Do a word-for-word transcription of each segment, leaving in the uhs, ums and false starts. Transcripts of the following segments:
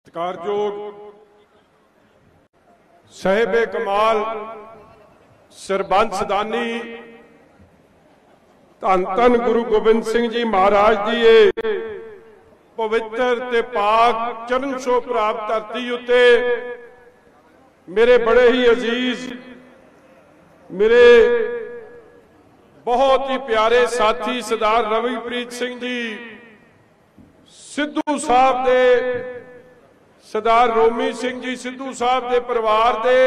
सत्कारयोग साहिबे कमाल सरबंस दानी धन धन गुरु गोबिंद सिंह जी महाराज जी ये पवित्र ते पाक चरण छो प्राप्त धरती उत्ते मेरे बड़े ही अजीज मेरे बहुत ही प्यारे साथी सरदार रविप्रीत सिंह जी सिद्धू साहब दे सरदार रोमी सिंह जी सिद्धू साहब दे परिवार दे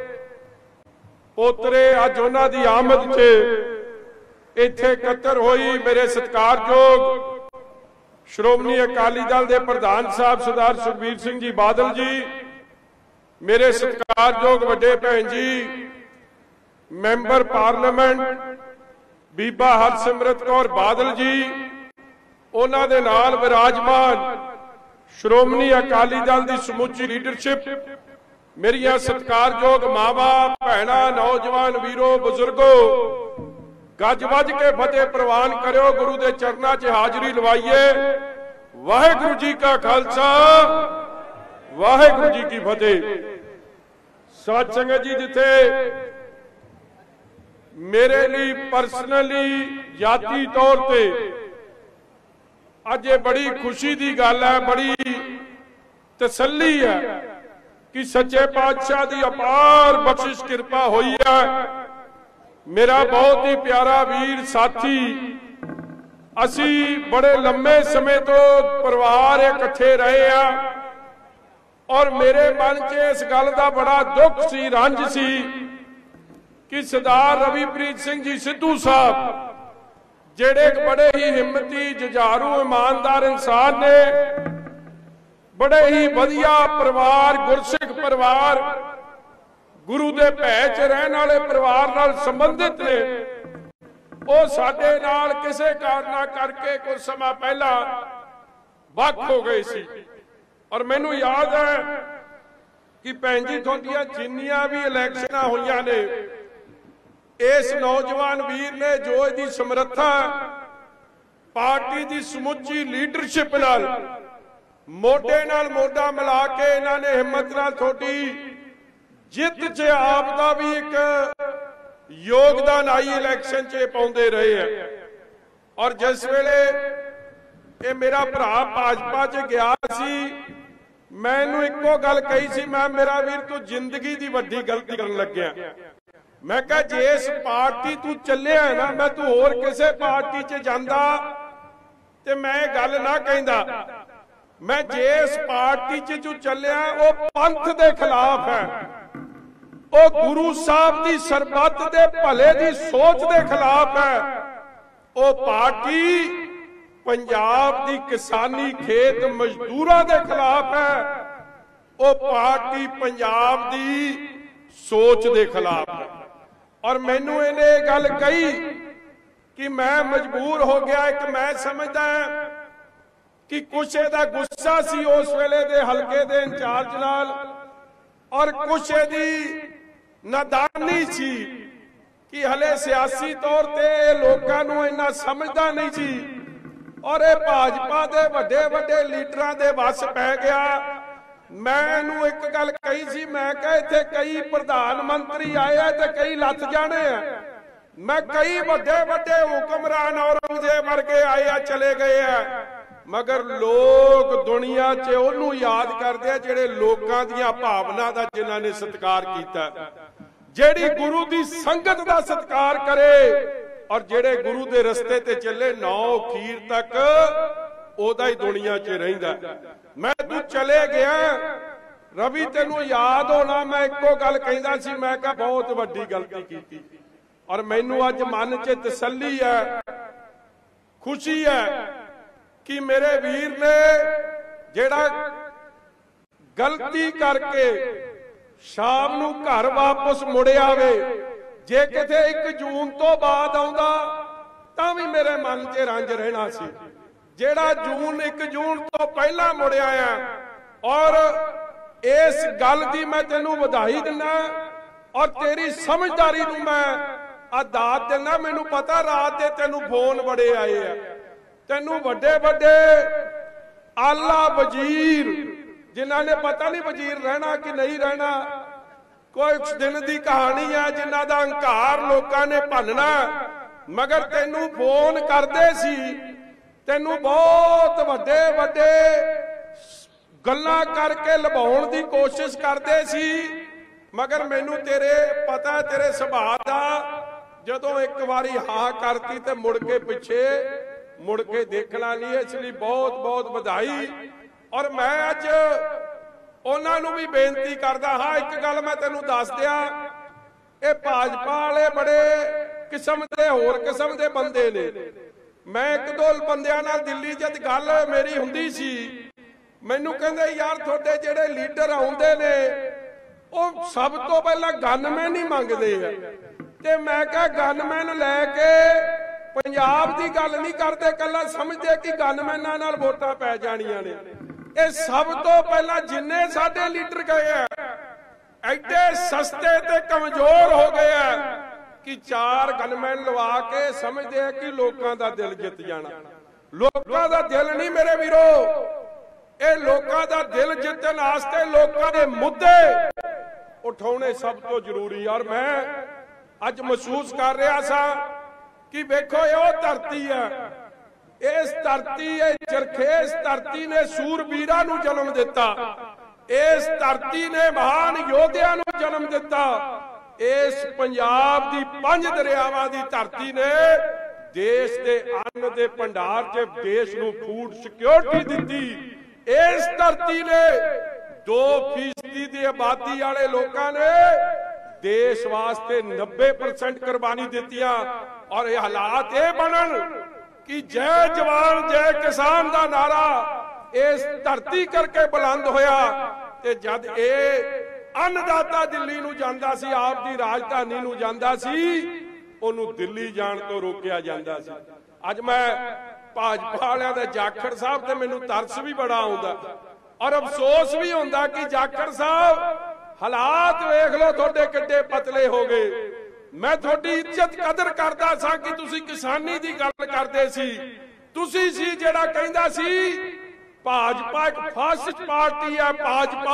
पोतरे अज उन्हां दी आमद च इत्थे इकत्तर होई मेरे सत्कारयोग श्रोमणी अकाली दल दे प्रधान साहब सरदार सुखबीर सिंह जी बादल जी, मेरे सत्कारयोग वड्डे भैन जी मैंबर पार्लीमेंट बीबा हरसिमरत कौर बादल जी, उन्हां दे नाल विराजमान श्रोमणी अकाली दल की समुची लीडरशिप, मेरिया सत्कारयोग मावा भैणां नौजवान वीरों बुजुर्गों, गज वज के फतेह प्रवान करो, गुरु के चरणों च हाजरी लवाइए। वाहिगुरु जी का खालसा वाहिगुरु जी की फतेह। सत संगत जी, जिथे मेरे लिए परसनली जाती तौर पे अज ये बड़ी खुशी की गल है, बड़ी तसल्ली है कि सच्चे पातशाह की अपार बख्शिश कृपा हुई है। मेरा बहुत ही प्यारा वीर साथी, असी बड़े लंबे समय तो परिवार इकट्ठे रहे हैं और मेरे मन च इस गल का बड़ा दुख सी, रंज सी कि सरदार रविप्रीत सिंह जी सिद्धू साहब जेड़े एक बड़े ही हिम्मती जुझारू ईमानदार इंसान ने, बड़े ही वधिया परिवार गुरसिख परिवार गुरु दे भै च रहने वाले परिवार नाल संबंधित ने, वो साडे नाल किसी कारण करके कुछ समा पहला वख हो गए सी। और मैनू याद है कि भैन जी तुहाडियां जिन्नियां भी इलैक्शन होईयां ने, इस नौजवान वीर ने जो इहदी समर्था पार्टी की समुची लीडरशिप नाल मोढे नाल मोढा मिला के इन्हां ने हिम्मत नाल तुहाडी जित च आप दा भी एक योगदान आई इलैक्शन च पाउंदे रहे हैं। और जिस वेले ये मेरा भरा भाजपा च गया सी, मैनू इक्को गल कही सी, मैं मेरा वीर तू जिंदगी की वड्डी गलती करन लग्या। मैं कहा जे इस पार्टी तू चलिया है ना, मैं तू होर किसे पार्टी च जांदा ते मैं गल ना कहंदा। मैं जे इस पार्टी च तू चलिया वो पंथ दे खिलाफ है, वो गुरु साहब की सरबत दे भले दी सोच दे खिलाफ है। वो पार्टी पंजाब दी किसानी खेत मजदूरों दे खिलाफ है, वो पार्टी पंजाब दी सोच दे खिलाफ है। और मैनू इन्हें गल कही कि मैं मजबूर हो गया। एक मैं समझदा कि कुछ इहदा गुस्सा सी उस वेले दे हलके दे इंचार्ज नाल, और कुछ इहदी नादानी सी कि हले सियासी तौर ते लोकां नूं इन्ना समझदा नहीं सी, और ये भाजपा दे वड्डे वड्डे लीडरां दे वस पै गया। मैनू एक गल कही सी, मैं कहा इत्थे कई प्रधानमंत्री आए हैं ते कई लथ जाने हैं, मैं कई वड्डे वड्डे हुक्मरान औरंगजेब वर्गे आए हैं चले गए हैं, मगर लोग दुनिया च उहनूं याद करदे आ जिहड़े लोकां दीयां भावना दा जिन्हां ने सत्कार कीता, जिहड़ी गुरु दी संगत दा सत्कार करे और जिहड़े गुरु दे रस्ते ते चले नौ खीर तक ओदा ही दुनिया च रहिंदा। मैं तू चले गया रवि, तेनू याद होना मैं इक्को गल कहंदा सी, मैं कहा बहुत वड्डी गलती कीती। और मैनू अज मन च तसल्ली है, खुशी है कि मेरे वीर ने जेड़ा गलती करके शाम नू घर वापस मुड़े आवे, जे किते एक जून तो बाद आउंदा तां भी मेरे मन च रंज रहना सी। जेड़ा जून एक जून तो पहला मुड़ आया, और इस गल की मैं तेनू बधाई दिना और तेरी समझदारी नू मैं आदात देना। मैनू पता रात दे तेनू फोन बड़े आए आ, तेनू वड्डे वड्डे आला वजीर जिन्हां ने पता नहीं वजीर रहना कि नहीं रहना, कुछ दिन की कहानी है जिन्हां दा हंकार लोकां ने भनना, मगर तेनू फोन करदे सी, तेनू बहुत वड्डे वड्डे गल्लां करके लभाउण दी कोशिश करदे सी, मगर मैनू तेरे पता तेरे सुभाअ दा, जदों एक बारी हाँ करती तो मुड़ के पिछे मुड़ के देखना नहीं, इसलिए बहुत बहुत बधाई। और मैं अज उन्होंने भी बेनती करदा हाँ, एक गल मैं तेनू दस दिया, ये भाजपा वाले बड़े किस्म के होर किस्म के बंदे ने। मैं एक दो बंदियां नाल दिल्ली जद गल मेरी हुंदी सी, मैनू कहंदे यार तुहाडे जिहड़े लीडर आउंदे ने वो सब तो पहला गनमैन ही मंगदे है, ते मैं कहा गनमैन लैके पंजाब की गल नहीं करते, कला समझते कि गनमैनां नाल वोटां पै जाणियां ने। ये सब तो पहला जिन्ने साडे लीडर गए हैं एडे सस्ते ते कमजोर हो गए हैं कि चार गनमैन लवा के समझते हैं कि लोगों का दिल जित जाना। लोगों का दिल नहीं मेरे वीरो, ये लोगों का दिल जितन वास्ते लोगों के मुद्दे उठाने सब तो जरूरी। और मैं अज महसूस कर रहा सा कि वेखो ये धरती है, इस धरती चरखेस धरती ने सूरबीरां नूं जन्म दिता, इस धरती ने महान योद्धियां नूं जन्म दिता, इस पंजाब दी पंज दरियावां दी धरती ने देश दे अन्न दे भंडार च देश नूं फूड सिक्योरिटी दिती, इस धरती ने दो फीसदी दी आबादी वाले लोगों ने देश वास्ते नब्बे परसेंट कुर्बानी दित्तियां। और ये हालात ये बनन कि जय जवान जय किसान का नारा इस धरती करके बुलंद होया, ते जद ये अन्नदाता दिल्ली नूं जांदा सी, आप दी राजधानी नूं जांदा सी, ओनूं दिल्ली जाण तो रोकिया जांदा सी। अज मैं भाजपा वालियां दे जाखड़ साहब ते मैनूं तरस भी बड़ा आउंदा और अफसोस भी होंदा कि जाखड़ साहब हालात वेख लो तुहाडे किड्डे पतले हो गए। मैं तुहाडी इज्जत कदर करदा सा कि तुसी किसानी दी गल करदे सी, तुसी सी जिहड़ा कहंदा सी भाजपा एक फासिस्ट पार्टी है, भाजपा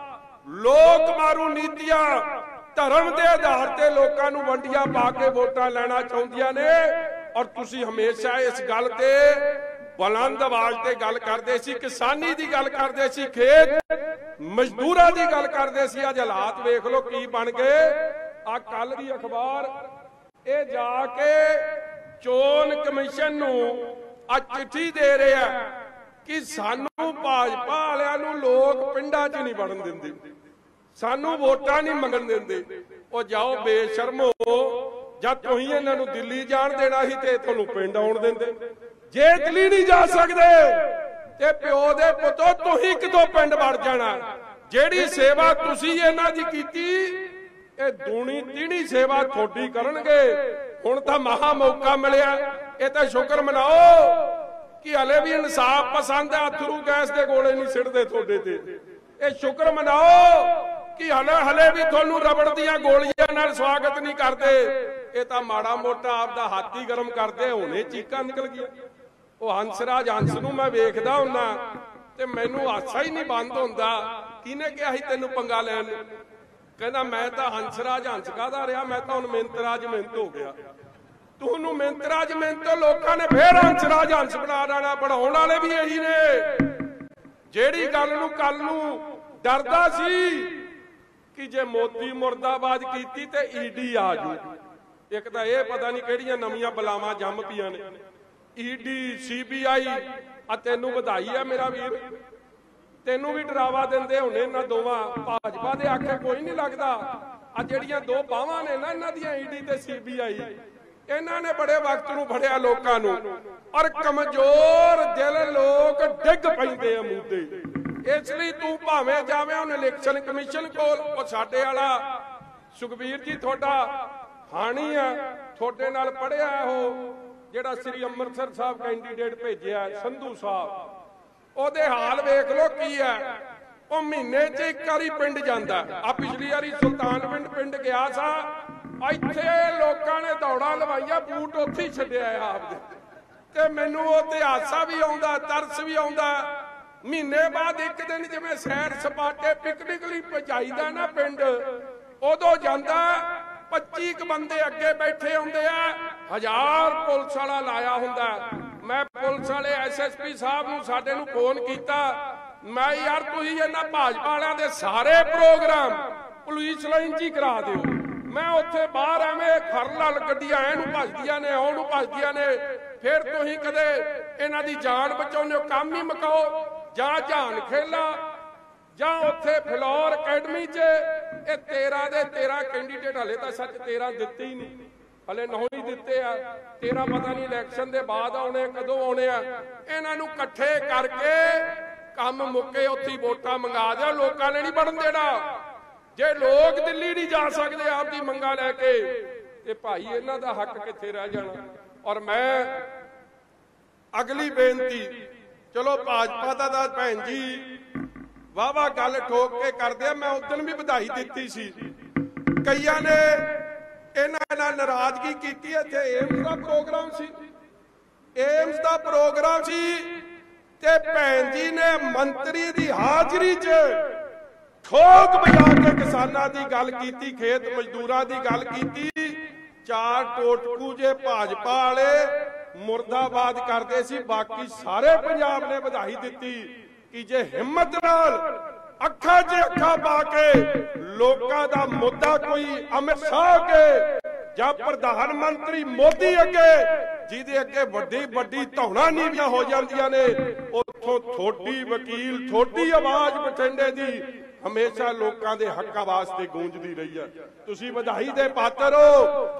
लोक मारू नीतियां धर्म के आधार पर लोगों नूं वंडियां पा के वोटां लैना चाहुंदियां ने। और तुसी हमेशा इस गल ते बुलंद आवाज ते गल करदे सी, किसानी दी गल करदे सी, खेत मजदूरां दी गल करदे सी। अज हालात वेख लो की बन गए। आ कल दी अखबार ये जाके चोन कमीशन नूं आ चिट्ठी दे रहा कि सानू भाजपा वालियां नूं लोग पिंडां च नहीं वड़न दिंदे, सानू वोटां नहीं मंगण दिंदे। ओ जाओ बेशर्मो, जद तुसीं इन्हां नूं दिल्ली जाण देना ही ते तुहानूं पिंड आउण दिंदे। जे दिल्ली नहीं जा सकदे ते प्यो दे पुत्तो तुसीं कितों पिंड वड़ जाना। जिहड़ी सेवा तुसीं इन्हां दी कीती ये दूनी तीनी सेवा थोड़ी करनगे। हुण तां महा मौका मिलिया, ये तां शुक्र मनाओ कि हले भी इंसाफ पसंद है, अथरू गैस के गोले नहीं सिटदे तुहाडे ते। ये शुक्र मनाओ कि हले हले भी तुहानूं रबड़ दीयां गोलियां नाल स्वागत नहीं करदे। ये तां माड़ा मोटा आपदा हाथी गरम करदे, हुणे चीकां निकल गईयां। ਉਹ ਹੰਸਰਾਜ ਹੰਸ ਨੂੰ ਮੈਂ ਵੇਖਦਾ ਹੁੰਨਾ ਤੇ ਮੈਨੂੰ ਹਾਸਾ ਹੀ ਨਹੀਂ ਬੰਦ ਹੁੰਦਾ। ਕਿਹਨੇ ਕਿਹਾ ਸੀ ਤੈਨੂੰ ਪੰਗਾ ਲੈਣ ਨੂੰ? ਕਹਿੰਦਾ ਮੈਂ ਤਾਂ ਹੰਸਰਾਜ ਹੰਸ ਕਾਹਦਾ ਰਿਹਾ, ਮੈਂ ਤਾਂ ਹੁਣ ਮਿੰਤਰਾਜ ਮਿੰਤ ਹੋ ਗਿਆ। ਤੁਹਾਨੂੰ ਮਿੰਤਰਾਜ ਮਿੰਤ ਤੋਂ ਲੋਕਾਂ ਨੇ ਫੇਰ ਹੰਸਰਾਜ ਹੰਸ ਬਣਾ ਦੇਣਾ। ਬਣਾਉਣ ਵਾਲੇ ਵੀ ਇਹੀ ਨੇ। ਜਿਹੜੀ ਗੱਲ ਨੂੰ ਕੱਲ ਨੂੰ ਡਰਦਾ ਸੀ ਕਿ ਜੇ ਮੋਦੀ ਮੁਰਦਾਬਾਦ ਕੀਤੀ ਤੇ ਈਡੀ ਆ ਜੂ। ਇੱਕ ਤਾਂ ਇਹ ਪਤਾ ਨਹੀਂ ਕਿਹੜੀਆਂ ਨਵੀਆਂ ਬਲਾਵਾਂ ਜੰਮ ਪਈਆਂ ਨੇ, ईडी सीबीआई। आ तेनू बधाई है मेरा वीर, तेनू भी डरावा देंदे होने इन्हां दोवां। भाजपा दे आखे कोई नहीं लगदा। आ जिहड़ियां दो बावां ने ना इन्हां दियां ईडी ते सीबीआई, इन्हां ने बड़े वक्त नूं फड़िया लोकां नूं। और कमजोर दिल लोग डिग पैंदे आ मूंह ते। इसलिए तू भावें जावें हुण इलैक्शन कमीशन कोल, ओ साडे वाला सुखबीर जी तुहाडा हाणी आ, तुहाडे नाल पढ़िया हो ਜਿਹੜਾ ਸ੍ਰੀ ਅੰਮ੍ਰਿਤਸਰ ਸਾਹਿਬ ਕੈਂਡੀਡੇਟ ਭੇਜਿਆ ਸੰਧੂ ਸਾਹਿਬ, ਉਹਦੇ ਹਾਲ ਵੇਖ ਲੋ ਕੀ ਹੈ। ਉਹ ਮਹੀਨੇ 'ਚ ਇੱਕ ਵਾਰੀ ਪਿੰਡ ਜਾਂਦਾ। ਆ ਪਿਛਲੀ ਵਾਰੀ ਸੁਲਤਾਨਵਿੰਡ ਪਿੰਡ ਗਿਆ ਸਾ, ਇੱਥੇ ਲੋਕਾਂ ਨੇ ਦੌੜਾਂ ਲਵਾਈਆਂ, ਬੂਟ ਉੱਥੇ ਹੀ ਛੱਡਿਆ ਆਪਦੇ। ਤੇ ਮੈਨੂੰ ਉਹ ਤੇ ਹਾਸਾ ਵੀ ਆਉਂਦਾ, ਤਰਸ ਵੀ ਆਉਂਦਾ महीने बाद एक दिन जिवें सैर सपाटे पिकनिक लई पहुंचाईदा ना पिंड, उदों जांदा पच्ची क बंदे अगे बैठे होंदे आ, हजार पुलिस वाला लाया हुंदा। मैं पुलिस वाले एस एस पी साहब नूं साडे नूं फोन कीता, मैं यार तुसीं इन्हां भाजपा वालिआं दे सारे प्रोग्राम पुलिस लाइन च ही करा दिओ। मैं उत्थे बाहर एवें खर लल गड्डियां एनूं भजदियां ने ओनूं भजदियां ने, फिर तुसीं कदे इन्हां दी जान बचाउने हो, काम ही मुकाओ जां जान खेला जां उत्थे फिलौर अकैडमी च ये तेरह दे तेरह कैंडीडेट हले तो सच तेरह दिते ही नहीं, हले नौ ही दिते आ, तेरह पता नहीं इलैक्शन दे बाद आने कदों आने आ। इन्हां नूं इकट्ठे करके काम मुके उत्थे वोटां मंगा दिओ, लोकां ने नहीं बढ़न देना। जे लोग दिल्ली नहीं जा सकते आपकी मंगा लैके ते भाई इन्हां दा हक कित्थे रह जाना। और मैं अगली बेनती, चलो भाजपा दा दा भैन जी वाह वाह गल ठोक के करदे आ, मैं उदन भी बधाई दित्ती सी, कईयां ने इन्हां नाल नाराजगी कीती। इत्थे एम्स दा प्रोग्राम सी, एम्स दा प्रोग्राम सी ते भैन जी ने मंत्री दी हाजरी च ठोक बजा के किसानां दी गल कीती, खेत मजदूरां दी गल कीती। चार टोटकू जे भाजपा वाले मुर्दाबाद करदे सी, बाकी सारे पंजाब ने बधाई दित्ती कि जे हिम्मत नाल अखा च अखा पा के लोकां दा मुद्दा कोई अमित शाह के जां प्रधानमंत्री मोदी अगे जिहदे अगे वड्डी वड्डी धौणा नीवियां हो जांदियां ने, उत्थों थोड़ी वकील थोड़ी आवाज बठिंडे दी हमेशा लोकां दे हक्कां वास्ते गूंजदी रही है। तुसीं बधाई दे पात्र हो,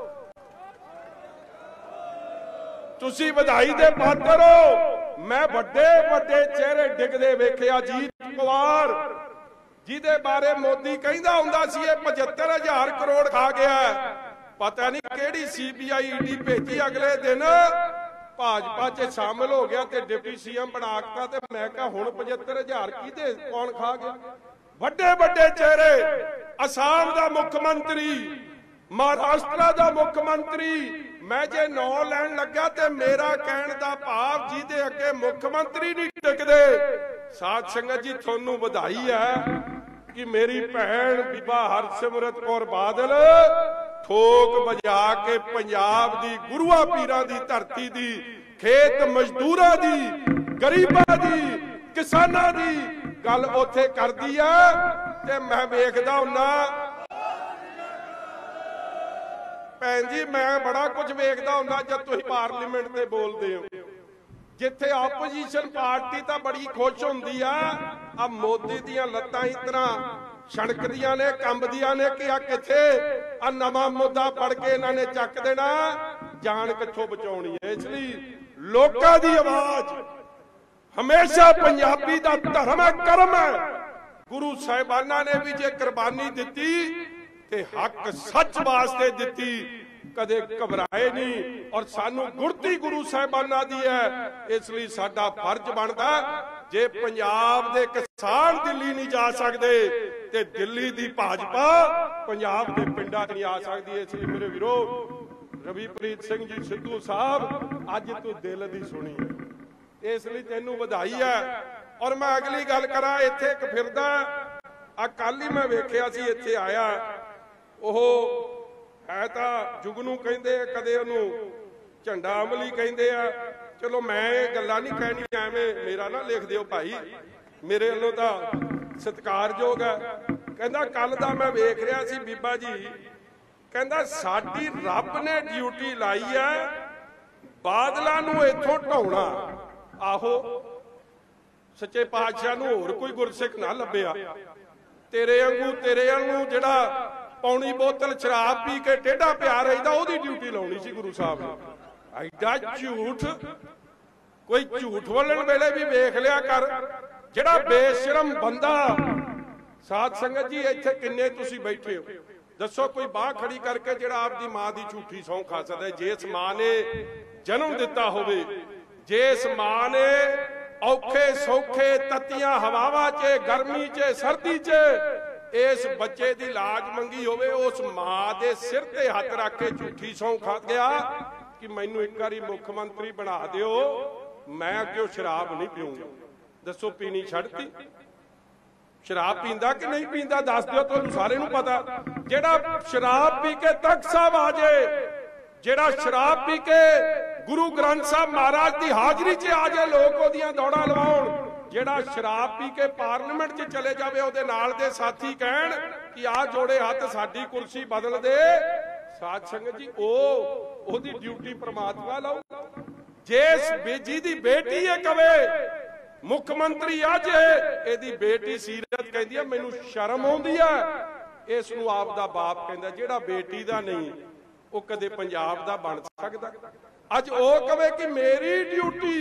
तुसीं बधाई दे पात्र हो। मैं वड्डे वड्डे चेहरे डिगदे वेखे, अजीत पवार जिहदे बारे मोदी कहंदा हुंदा सी ये पचहत्तर हजार करोड़ खा गया, पता नहीं किहड़ी सी बी आई ईडी भेजी, अगले दिन भाजपा च शामिल हो गया ते डिप्टी सी एम बनाता। ते मैं कहा हुण पचहत्तर हजार किहदे कौन खा गया? वड्डे वड्डे चेहरे, असम दा मुख्यमंत्री, महाराष्ट्र दा मुख्यमंत्री। मैं जे नौ लैन लगा ते मेरा कहण दा भाव जिहदे अगे मुख्यमंत्री नहीं टिकदे। साध संगत जी थोनू बधाई है कि मेरी भैन बीबा हरसिमरत कौर बादल ठोक बजा के पंजाब दी गुरुआ पीरां दी धरती दी, खेत मजदूरां दी, गरीबां दी, किसानां दी गल उत्थे करदी है। ते मैं वेखदा हुन्ना भैन जी, मैं बड़ा कुछ वेखदा हुन्ना जब तुसीं पार्लीमेंट ते बोलदे हो, जिथे आपोजिशन पार्टी तां बड़ी खुश हुंदी आ, आ मोदी दियां लत्तां इस तरह छणकदियां ने, कंबदियां ने कि आ किथे आ नवां मुद्दा पढ़ के इन्हां ने चक देना, जान कित्थों बचाउणी है। इसलिए लोकां दी आवाज हमेशा पंजाबी दा धर्म है, कर्म है। गुरु साहिबाना ने भी जे कुर्बानी दिती ते हक सच वास्ते दिती, कदे घबराए नहीं। और सानू गुरती गुरु साहिबाना दी है, इसलिए साडा फर्ज बनदा जे पंजाब दे किसान दिल्ली नहीं जा सकते ते दिल्ली दी भाजपा पंजाब दे पिंडां नहीं आ सकती। इसलिए मेरे वीरो रविप्रीत सिंह जी सिद्धू साहब, अज तू दिल दी सुनी है, इसलिए तेनू बधाई है। और मैं अगली गल करा, इत्थे एक फिरदा आ, कल ही मैं वेखिया सी इत्थे आया, ओह है तां जुगनू कहिंदे आ, कदे ओनू झंडा अमली कहिंदे आ। चलो मैं गल्लां नहीं कहणियां, एवें मेरा ना लिख दिओ भाई, मेरे वल्लों तां सत्कारयोग है। कहंदा कल दा मैं वेख रिहा सी बीबा जी, कहंदा साडी रब ने ड्यूटी लाई है बादलां नूं इत्थों ढाउणा। आहो सच्चे पातशाह नूं होर कोई गुरसिख ना लभ्या, तेरे वांगू तेरे वांगू जिहड़ा पौनी बोतल शराब पी के टेढ़ा प्या रहिंदा, ओहदी ड्यूटी लाउणी सी गुरु साहब ने। ऐडा झूठ कोई झूठ बोलण वेले भी वेख लिया कर, जिहड़ा बेशरम बंदा। साध संगत जी इत्थे किन्ने तुसीं बैठे हो, दसो कोई बाह खड़ी करके जिहड़ा आपदी मां दी झूठी सौं खा सकदा है? जिस मां ने जन्म दिता होवे, जिस मां ने औखे सौखे ततियां हवावां च, गर्मी च, सर्दी च इस बच्चे दी लाज मंगी होवे, उस मां दे सिर ते हथ रख के झूठी सौं खा गया कि मैनू एक बारी मुख्यमंत्री बना दिओ, मैं अगे शराब नहीं पीऊंगा। दसो पीनी छड्डती? शराब पींदा कि नहीं पींदा दस दिओ, तुहानूं सारे नूं पता। जिहड़ा शराब पी के तख्त साहब आ जाए, जिहड़ा शराब पी के गुरु ग्रंथ साहब महाराज की हाजरी च आ जाए, लोग ओहदियां दौड़ां लवाउण, जिहड़ा शराब पी के पार्लीमेंट च चले जावे, ओहदे नाल दे साथी कहण कि आ जोड़े हत्थ साडी कुर्सी बदल दे, साध संगत जी ओ ओहदी ड्यूटी परमात्मा लाओ। जिस बेजी दी बेटी है कवे मुख मंत्री अज एदी बेटी सीरत कहदी है मैनूं शर्म आउंदी है, इस नूं आप दा बाप कहंदा, जिहड़ा बेटी दा नहीं वो कदे पंजाब दा बन सकदा। अज ओ कवे कि मेरी ड्यूटी,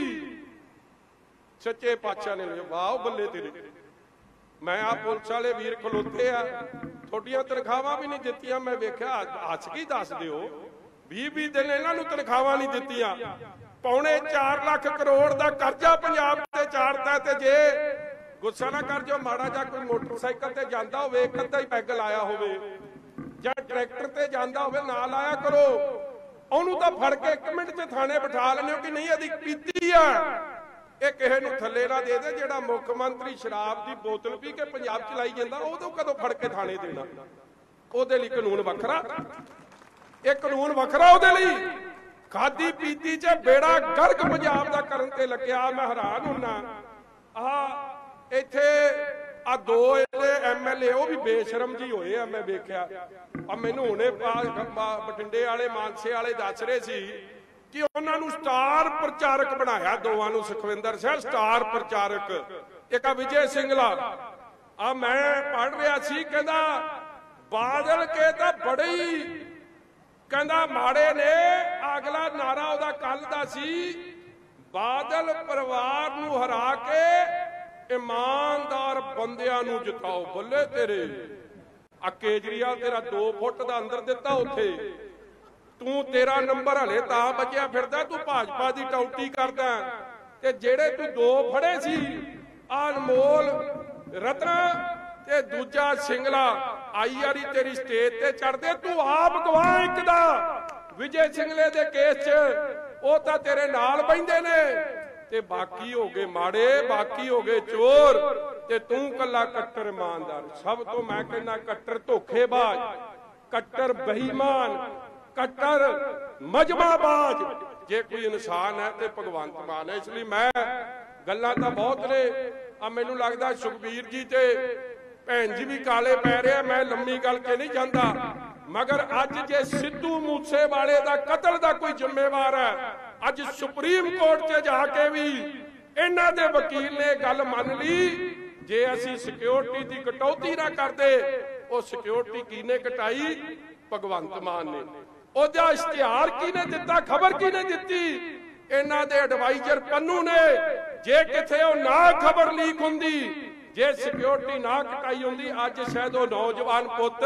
सच्चे पातशाह ने वाह बल्ले तेरे। मैं आ पुलिस वाले वीर खलोते आ, थोड़ियां तनखावां भी नहीं दित्तियां, मैं वेख्या हस की दस दिओ बीह बीह दिन इन्हां नूं तनखावां नहीं दित्तियां। पौने चार लाख करोड़ का करजा पंजाब ते चाड़ता, ते जे गुस्सा ना कर जो माड़ा जा कोई मोटरसाइकिल ते जांदा होवे, एक अद्धा ही पैग लाया होवे जां ट्रैक्टर ते जांदा होवे, ना लाया करो ਉਹਨੂੰ ਤਾਂ ਫੜ ਕੇ ਇੱਕ ਮਿੰਟ 'ਚ ਥਾਣੇ ਬਿਠਾ ਲੈਂਦੇ ਹੋ ਕਿ ਨਹੀਂ ਇਹਦੀ ਪੀਤੀ ਆ, ਇਹ ਕਿਸੇ ਨੂੰ ਥੱਲੇ ਨਾ ਦੇ ਦੇ। ਜਿਹੜਾ ਮੁੱਖ ਮੰਤਰੀ ਸ਼ਰਾਬ ਦੀ ਬੋਤਲ ਪੀ ਕੇ ਪੰਜਾਬ ਚਲਾਈ ਜਾਂਦਾ, ਉਹਦੋਂ ਕਦੋਂ ਫੜ ਕੇ ਥਾਣੇ ਦੇਣਾ? ਉਹਦੇ ਲਈ ਕਾਨੂੰਨ ਵੱਖਰਾ, ਇਹ ਕਾਨੂੰਨ ਵੱਖਰਾ ਉਹਦੇ ਲਈ। ਖਾਦੀ ਪੀਤੀ 'ਚ ਬੇੜਾ ਗਰਕ ਪੰਜਾਬ ਦਾ ਕਰਨ ਤੇ ਲੱਗਿਆ। ਮੈਂ ਹੈਰਾਨ ਹੁੰਨਾ, ਆਹ ਇੱਥੇ ਆ ਦੋ ਇਹਦੇ ਐਮ ਐਲ ਏ ਉਹ ਵੀ ਬੇਸ਼ਰਮ ਜੀ ਹੋਏ ਆ। ਮੈਂ ਵੇਖਿਆ ਆ, ਮੈਨੂੰ ਹੁਣੇ ਬਠਿੰਡੇ ਵਾਲੇ ਮਾਨਸੇ ਵਾਲੇ ਦੱਸ ਰਹੇ ਸੀ ਕਿ ਉਹਨਾਂ ਨੂੰ ਸਟਾਰ ਪ੍ਰਚਾਰਕ ਬਣਾਇਆ, ਦੋਵਾਂ ਨੂੰ, ਸੁਖਵਿੰਦਰ ਸਿੰਘ ਸਟਾਰ ਪ੍ਰਚਾਰਕ, ਇੱਕ ਆ ਵਿਜੇ ਸਿੰਗਲਾ। ਆ ਮੈਂ ਪੜ੍ਹ ਰਿਹਾ ਸੀ, ਕਹਿੰਦਾ ਬਾਦਲ ਕੇ ਤਾਂ ਬੜੇ ਹੀ ਕਹਿੰਦਾ ਮਾੜੇ ਨੇ। ਅਗਲਾ ਨਾਰਾ ਉਹਦਾ ਕੱਲ ਦਾ ਸੀ, ਬਾਦਲ ਪਰਿਵਾਰ ਨੂੰ ਹਰਾ ਕੇ ਈਮਾਨਦਾਰ ਬੰਦਿਆਂ ਨੂੰ ਜਿਤਾਓ। ਬੱਲੇ ਤੇਰੇ, ਆ ਕੇਜਰੀਵਾਲ ਤੇਰਾ ਦੋ ਫੁੱਟ ਦਾ ਅੰਦਰ ਦਿੱਤਾ ਉੱਥੇ, ਤੂੰ ਤੇਰਾ ਨੰਬਰ ਹਲੇ ਤਾਂ ਬਚਿਆ ਫਿਰਦਾ, ਤੂੰ ਭਾਜਪਾ ਦੀ ਟੌਟੀ ਕਰਦਾ। ਤੇ ਜਿਹੜੇ ਤੂੰ ਦੋ ਫੜੇ ਸੀ, ਅਨਮੋਲ ਰਤਨਾ ਤੇ ਦੂਜਾ ਸਿੰਗਲਾ, ਆਈ ਵਾਰੀ ਤੇਰੀ ਸਟੇਜ ਤੇ ਚੜਦੇ, ਤੂੰ ਆਪ ਗਵਾਹ ਇੱਕ ਦਾ ਵਿਜੇ ਸਿੰਗਲੇ ਦੇ ਕੇਸ 'ਚ, ਉਹ ਤਾਂ ਤੇਰੇ ਨਾਲ ਬੈਂਦੇ ਨੇ। ਤੇ ਬਾਕੀ ਹੋ ਗਏ ਮਾੜੇ, ਬਾਕੀ ਹੋ ਗਏ ਚੋਰ, ਤੇ ਤੂੰ ਕੱਲਾ ਕੱਟਰ ਇਮਾਨਦਾਰ। ਸਭ ਤੋਂ ਮੈਂ ਕਹਿੰਦਾ ਕੱਟਰ ਧੋਖੇਬਾਜ਼, ਕੱਟਰ ਬੇਈਮਾਨ, ਕੱਟਰ ਮਜਮਾਬਾਜ਼ ਜੇ ਕੋਈ ਇਨਸਾਨ ਹੈ ਤੇ ਭਗਵੰਤ ਮਾਨ ਹੈ। ਇਸ ਲਈ ਮੈਂ ਗੱਲਾਂ ਤਾਂ ਬਹੁਤ ਨੇ, ਆ ਮੈਨੂੰ ਲੱਗਦਾ ਸੁਖਬੀਰ ਜੀ ਤੇ ਭੈਣ ਜੀ ਵੀ ਕਾਲੇ ਪੈ ਰਹੇ। ਮੈਂ ਲੰਮੀ ਗੱਲ ਕੇ ਨਹੀਂ ਜਾਂਦਾ, ਮਗਰ ਅੱਜ ਜੇ ਸਿੱਧੂ ਮੂਸੇਵਾਲੇ ਦਾ ਕਤਲ ਦਾ ਕੋਈ ਜ਼ਿੰਮੇਵਾਰ ਹੈ, ਅੱਜ ਸੁਪਰੀਮ ਕੋਰਟ 'ਚ ਜਾ ਕੇ ਵੀ ਇਹਨਾਂ ਦੇ ਵਕੀਲ ਨੇ ਗੱਲ ਮੰਨ ਲਈ, ਜੇ ਅਸੀਂ ਸਿਕਿਉਰਿਟੀ ਦੀ ਕਟੌਤੀ ਨਾ ਕਰਦੇ, ਉਹ ਸਿਕਿਉਰਿਟੀ ਕਿਹਨੇ ਕਟਾਈ? ਭਗਵੰਤ ਮਾਨ ਨੇ। ਉਹਦਾ ਇਸ਼ਤਿਹਾਰ ਕਿਹਨੇ ਦਿੱਤਾ? ਖਬਰ ਕਿਹਨੇ ਦਿੱਤੀ? ਇਹਨਾਂ ਦੇ ਐਡਵਾਈਜ਼ਰ ਪੰਨੂ ਨੇ। ਜੇ ਕਿਥੇ ਉਹ ਨਾ ਖਬਰ ਲੀਕ ਹੁੰਦੀ, ਜੇ ਸਿਕਿਉਰਿਟੀ ਨਾ ਕਟਾਈ ਹੁੰਦੀ, ਅੱਜ ਸ਼ਾਇਦ ਉਹ ਨੌਜਵਾਨ ਪੁੱਤ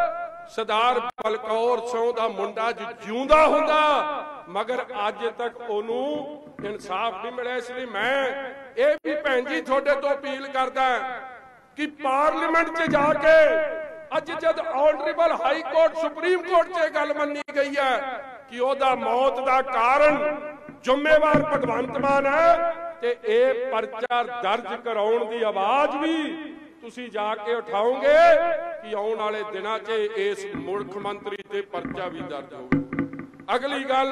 ਸਰਦਾਰ ਬਲਕੌਰ ਸਿੰਘ ਦਾ ਮੁੰਡਾ ਜਿਉਂਦਾ ਹੁੰਦਾ, ਮਗਰ ਅੱਜ ਤੱਕ ਉਹਨੂੰ ਇਨਸਾਫ ਨਹੀਂ ਮਿਲਿਆ। ਇਸ ਲਈ ਮੈਂ ਇਹ ਵੀ ਭੈਣ ਜੀ ਤੁਹਾਡੇ ਤੋਂ ਅਪੀਲ ਕਰਦਾ ਕਿ ਪਾਰਲੀਮੈਂਟ 'ਚ ਜਾ ਕੇ ਅੱਜ ਜਦ honourable high court supreme court 'ਚ ਗੱਲ ਮੰਨੀ ਗਈ ਹੈ ਕਿ ਉਹਦਾ ਮੌਤ ਦਾ ਕਾਰਨ ਜ਼ਿੰਮੇਵਾਰ ਭਗਵੰਤ ਮਾਨ ਹੈ, ਤੇ ਇਹ ਪਰਚਾ ਦਰਜ ਕਰਾਉਣ ਦੀ ਆਵਾਜ਼ ਵੀ ਤੁਸੀਂ ਜਾ ਕੇ ਉਠਾਓਗੇ ਕਿ ਆਉਣ ਵਾਲੇ ਦਿਨਾਂ 'ਚ ਇਸ ਮੁੱਖ ਮੰਤਰੀ ਤੇ ਪਰਚਾ ਵੀ ਦਰਜ ਹੋਊਗਾ। ਅਗਲੀ ਗੱਲ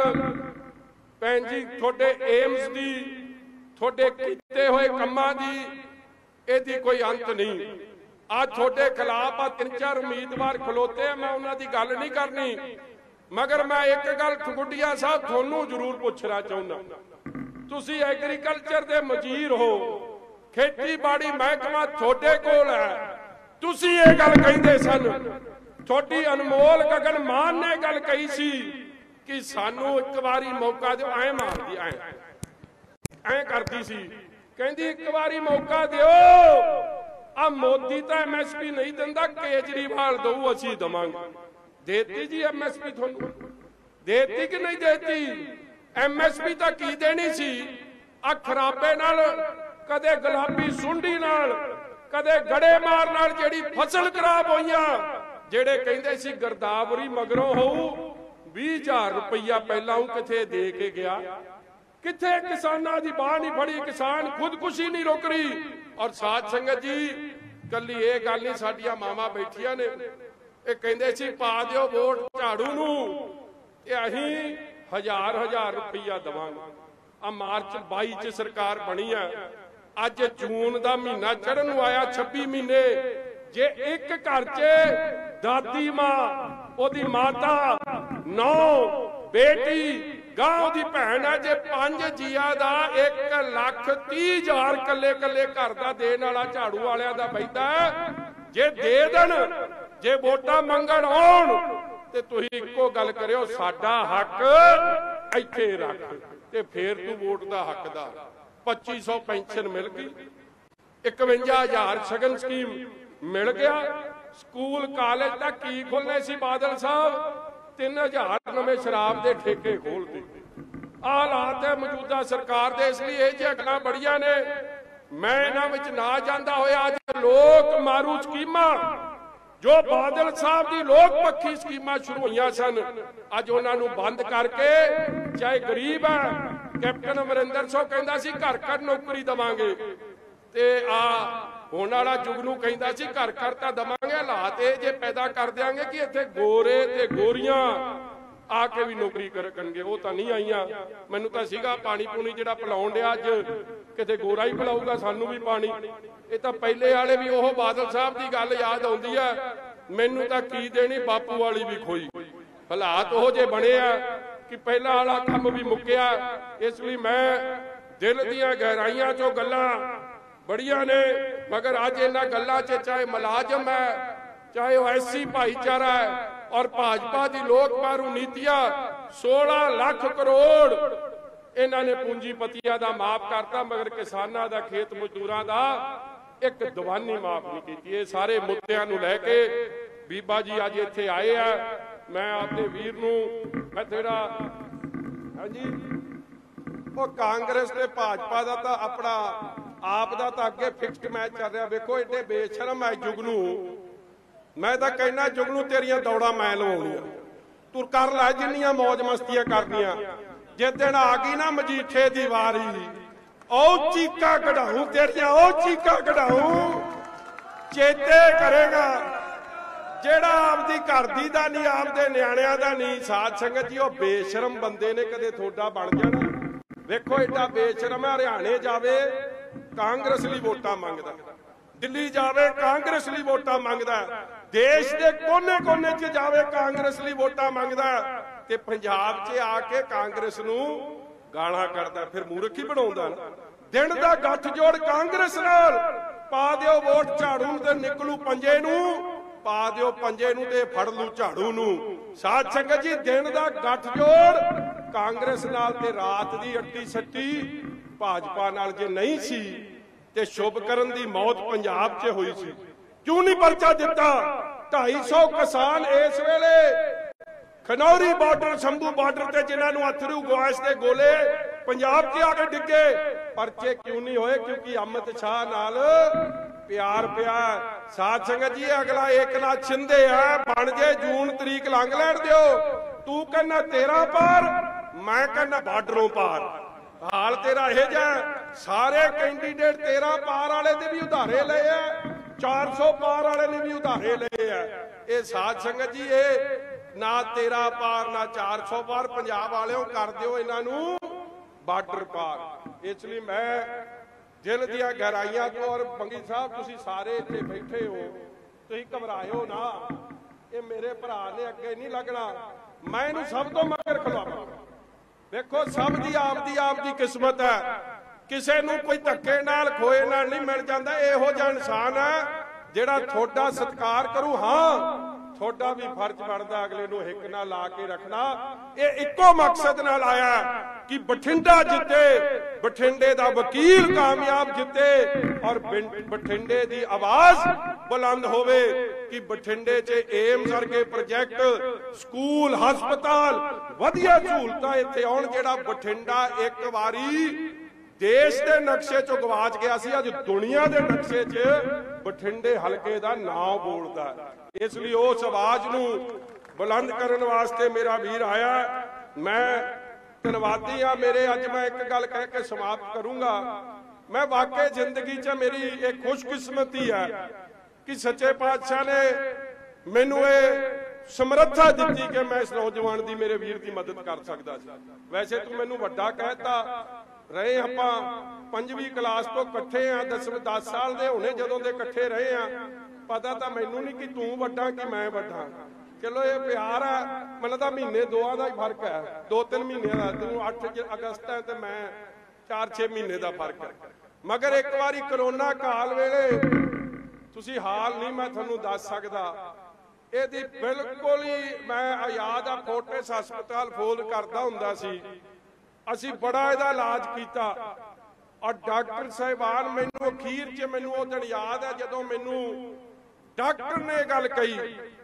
ਭੈਣ ਜੀ, ਤੁਹਾਡੇ ਏਮਸ ਦੀ, ਤੁਹਾਡੇ ਕੀਤੇ ਹੋਏ ਕੰਮਾਂ ਦੀ ਇਹਦੀ ਕੋਈ ਅੰਤ ਨਹੀਂ। ਅੱਜ ਤੁਹਾਡੇ ਖਿਲਾਫ ਆ ਤਿੰਨ ਚਾਰ ਉਮੀਦਵਾਰ ਖਲੋਤੇ ਆ, ਮੈਂ ਉਹਨਾਂ ਦੀ ਗੱਲ ਨਹੀਂ ਕਰਨੀ, ਮਗਰ ਮੈਂ ਇੱਕ ਗੱਲ ਖਗੁੱਡੀਆ ਸਾਹਿਬ ਤੁਹਾਨੂੰ ਜ਼ਰੂਰ ਪੁੱਛਣਾ ਚਾਹੁੰਦਾ। ਤੁਸੀਂ ਐਗਰੀਕਲਚਰ ਦੇ ਮਜੀਰ ਹੋ, ਖੇਤੀਬਾੜੀ ਮਹਿਕਮਾ ਤੁਹਾਡੇ ਕੋਲ ਹੈ। ਤੁਸੀਂ ਇਹ ਗੱਲ ਕਹਿੰਦੇ ਸਨ, ਤੁਹਾਡੀ ਅਨਮੋਲ ਗਗਨ ਮਾਨ ਨੇ ਗੱਲ ਕਹੀ ਸੀ ਕਿ ਸਾਨੂੰ ਇੱਕ ਵਾਰੀ ਮੌਕਾ ਦਿਓ। ਐ ਮਾਰਦੀ, ਐ ਐ ਕਰਦੀ ਸੀ, ਕਹਿੰਦੀ ਇੱਕ ਵਾਰੀ ਮੌਕਾ ਦਿਓ। ਆ ਮੋਦੀ ਤਾਂ ਐਮਐਸਪੀ ਨਹੀਂ ਦਿੰਦਾ, ਕੇਜਰੀਵਾਲ ਦਊ, ਅਸੀਂ ਦਵਾਂਗੇ। ਦੇਤੀ ਜੀ ਐਮਐਸਪੀ ਤੁਹਾਨੂੰ? ਦੇਤੀ ਕਿ ਨਹੀਂ ਦੇਤੀ? ਐਮਐਸਪੀ ਤਾਂ ਕੀ ਦੇਣੀ ਸੀ? ਆ ਖਰਾਬੇ ਨਾਲ, ਕਦੇ ਗੁਲਾਬੀ ਸੁੰਡੀ ਨਾਲ, ਕਦੇ ਗੜੇ ਮਾਰ ਨਾਲ ਜਿਹੜੀ ਫਸਲ ਖਰਾਬ ਹੋਈਆਂ, ਜਿਹੜੇ ਕਹਿੰਦੇ ਸੀ ਗਰਦਾਵਰੀ ਮਗਰੋਂ ਹੋਊ, ਵੀਹ ਹਜ਼ਾਰ ਰੁਪਈਆ ਪਹਿਲਾਂ ਉਹ ਕਿਥੇ ਦੇ ਕੇ ਗਿਆ। किथे किसानां दी बाह नहीं फड़ी, किसान खुदकुशी नहीं रोक रही। और साध संगत जी कली ये गल नहीं, साडियां मावां बैठियां ने ये कहंदे सी पा दिओ वोट झाड़ू नूं, ये अहीं हजार हजार रुपया देवांगे। आ मार्च बाई च सरकार बनी है, अज जून का महीना चढ़न नूं आया, छब्बी महीने जे एक घर च दादी मां, ओदी माता, नौ बेटी, गांव की भैन है, जे पांच जिया दा एक लख तीह हजार कले कले घर का देने वाला झाड़ू वालियां दा बैठा जे दे देन, जे वोटां मंगण आउण ते तुसीं इक्को गल करियो साडा हक इत्थे रख, ते फिर तू वोट दा हकदार। पच्ची सौ पेंशन मिल गई, इकवंजा हजार शगन स्कीम मिल गया, स्कूल कॉलेज तक की खुलने सी बादल साहब, तीन हजार नवे शराब के ठेके खोल दे। हालात है मौजूदा सरकार दे, इसलिए ये गल्लां बड़ियां ने, मैं इन्हां विच ना जांदा होया अज लोक मारू स्कीमां जो बादल साहब की लोक पक्षी स्कीमां शुरू हुई सन, अज उन्होंने बंद करके चाहे गरीब है, कैप्टन अमरिंदर सिंह कहता सी घर घर नौकरी देवांगे, ते आ होने वाला जुगनू कहता सी घर घर तो देवांगे, हालात ये पैदा कर देंगे कि इत्थे गोरे ते गोरियां आके भी नौकरी करनगे। वो तो नहीं आईयां, मैनू तो सीगा पानी पूनी जिहड़ा पिलाउण दिया, अज किते गोरा ही पिलाऊगा सानू भी पानी। ये तो पहले वाले भी ओह बादल साहब की गल याद आउंदी है, मैनू तो की देनी बापू वाली भी खोई। हालात ओह जे बने आ कि पहला वाला काम भी मुक्या। इसलिए मैं दिल दीआं गहराइयां चों गल्लां बड़ियां ने, मगर अज इन्हां गल्लां च चाहे मुलाजम है, चाहे वह एसी भाईचारा है और भाजपा की लोक मारू नीतियां, सोलह लाख करोड़ इन्हां ने पूंजीपतियां दा माफ करता, मगर किसानां दा, खेत मजदूरां दा एक दवानी माफ नहीं की। ये सारे मुद्दों नूं लैके बीबा जी अज इत्थे आए आ। मैं अपने वीर नूं मैं तेरा हाँ जी वो कांग्रेस ते भाजपा दा तां अपना आप दा तां अगे फिक्स्ड मैच चल रहा। वेखो एडे बेशरम है जुगनू, मैं तां कहना जुगनू तेरियां दौड़ां मैं लवाउणियां, तू कर लै जिन्नियां मौज मस्तियां करनियां। जिस दिन आ गई ना मजीठे दी वारी, ओ चीका कढाऊं तेरियां, ओ चीका कढाऊं, चेते करेगा जेड़ा आपदी घर दी दा नहीं, आपदे न्याणियां दा नहीं। साध संगत जी, ओ बेशरम बंदे ने कदे थोड़ा बन जाना। वेखो एडा बेशरम है, हरियाणे जावे कांग्रेस लई वोटां मंगदा, दिल्ली जावे कांग्रेस लई वोटां मंगदा, देश दे कोने कोने च जावे कांग्रेस लई वोटां मंगदा, ते पंजाब च आके कांग्रेस नूं गालां करदा, फिर मूर्ख ही बनाउंदा ना। दिन दा गठजोड़ कांग्रेस नाल, पा दिओ वोट झाड़ू नूं ते निकलू पंजे नूं, पा दिओ पंजे नूं ते फड़ लू झाड़ू नूं। साध संगत जी, दिन दा गठजोड़ कांग्रेस नाल ते रात दी अट्टी सट्टी भाजपा नाल जे नहीं सी ते शुभकरण दी मौत पंजाब च हुई सी। क्यों नहीं परचा दिता? ढाई सौ किसान इस वेले खनौरी बॉर्डर, शंभू बॉर्डर ते जिन्हां अथरू गैस के गोले पंजाब च आके डिगे, परचे क्यों नहीं होए? क्योंकि अमित शाह नाल प्यार पिया। साध संगत जी, अगला एक नाथ शिंदे है, बन जे जून तरीक लंघ लैण दिओ। तू कहना तेरा पार, मैं कहना बार्डरों पार। हाल तेरा यह जा, सारे कैंडीडेट तेरा पार वाले ने भी उधारे ले आ, चार सौ पार वाले ने भी उधारे ले आ। ये साध संगत जी, ये ना तेरा पार ना चार सौ पार, पंजाब वालों कर दिओ इन्हों बार्डर पार। इसलिए मैं दिल दिया गहराइयां तो, और बंगी साहब तुसी सारे इत्थे बैठे हो, तुसी घबराओ ना, ये मेरे भरा ने अगे नहीं लगना, मैं इन्हूं सब तो मगर खिलावां। देखो सब दी आपदी आपदी किस्मत है, किसी नूं कोई धक्के नाल खोए नाल नहीं मिल जाता। इहो जिहा इंसान है जिहड़ा थोड़ा सत्कार करू। हाँ, थोड़ा भी फर्ज बनता अगले नूं हिक ना ला के रखना। ये इक्को मकसद नाल आया कि बठिंडा जिते, बठिंडे दा वकील कामयाब जिते, और बठिंडे दी आवाज बुलंद होवे कि बठिंडे च एम्स वर्गे प्रोजेक्ट, स्कूल, हस्पताल, वधिया सहूलतां इत्थे आउण। जिहड़ा बठिंडा एक वारी देश के नक्शे चो गवाच गया सी, अज दुनिया के नक्शे च बठिंडे हलके का नाम बोलता। इसलिए उस आवाज नूं बुलंद करने वास्ते मेरा वीर आया। मैं धन्यवादी हाँ मेरे। अज मैं एक गल कह के समाप्त करूंगा। मैं वाकई जिंदगी च मेरी एक खुशकिस्मती है कि सच्चे पातशाह ने मैनू ये समर्था दी कि मैं इस नौजवान की मेरे वीर की मदद कर सकता। वैसे तो मैनू वड्डा कहता रहे, आपां पंजवीं क्लास तो कट्ठे हाँ, दस दस साल दे होने जदों दे कट्ठे रहे हाँ। पता तो मैनू नहीं कि तू वड्डा कि मैं वड्डा। चलो ये प्यार है, मतलब तो महीने दोआं का ही फर्क है, दो तीन महीने का। तू अठ अगस्त है तो मैं चार छे महीने का फर्क है। मगर एक बारी करोना काल वेले तुसी हाल नहीं मैं थोनू दस सकदा। ਇਹਦੀ बिल्कुल ही मैं याद आ फोर्टिस हस्पताल फोन करदा हुंदा सी, ਅਸੀਂ बड़ा ਇਹਦਾ इलाज किया और डॉक्टर साहिबान मैनू अखीर च मैनू वो दिन याद है जदों मैनू डॉक्टर ने गल कही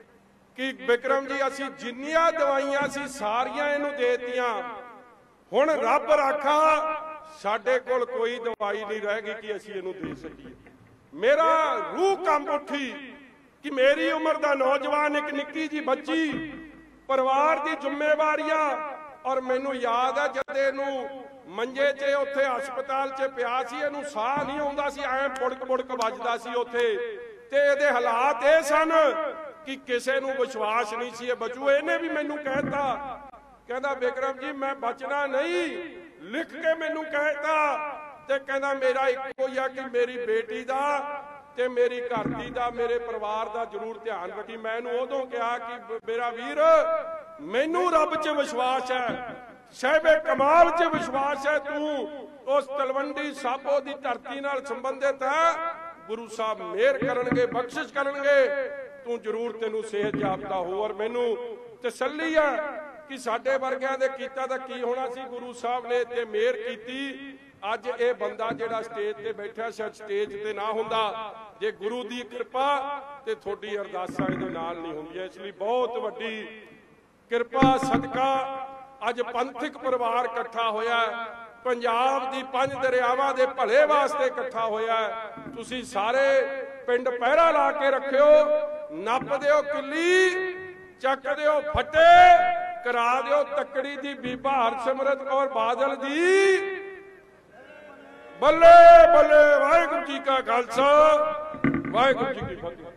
कि विक्रम जी असी जिन्नियां दवाइयां सी सारियां इहनू देतियां, हुण रब राखा साडे कोल कोई दवाई नहीं रह गई कि असी इहनू दे सकीए। मेरा रूह कंब उठी कि मेरी उम्र का नौजवान एक निक्की जी बच्ची परिवार की जिम्मेवारियां। और मैनू याद है जद इनू मंजे च उत्थे हस्पताल च पिया सी, इनू साह नहीं आउंदा सी, ऐ बुड़क बुड़क वजदा सी उत्थे। ते इहदे हालात ये सन कि किसी नू विश्वास नहीं सी बचू। इहने भी मैनू कहता, कहता विक्रम जी मैं बचना नहीं, लिख के मैनू कहता। ते कहता मेरा इक्को ही है कि मेरी बेटी दा ते मेरी घरदी दा मेरे परिवार दा जरूर ध्यान रखी। मैनू उदों कहा कि मेरा वीर मैनू रब च विश्वास है, साहिबे कमाल च विश्वास है, तू उस तलवंडी साबो दी धरती नाल संबंधित है, गुरु साहब मेहर करनगे बख्शिश करनगे, तू जरूर तेनू सेहत जापता हो। और मैनू तसल्ली है कि साडे वर्गियां दे कीता दा की होना सी, गुरु साहब ने ते मेहर कीती। अज ये बंदा जिहड़ा स्टेज ते बैठा शायद स्टेज ते ना हुंदा जे गुरु दी कृपा ते थोड़ी अरदासां इहदे नाल नहीं हुंदियां। इसलिए बहुत वड्डी कृपा सदका अज पंथिक परिवार इकट्ठा होया, पंजाब दी पंज दरियावां दे भले वास्ते इकट्ठा होया। तुसीं सारे पिंड पहरा ला के रखियो, नप दिओ किली, चक दिओ फटे, करा दिओ तकड़ी दी बीबा हरसिमरत कौर बादल दी बल्ले बल्ले। वाहिगुरू जी का खालसा, वाहिगुरू जी की फतेह।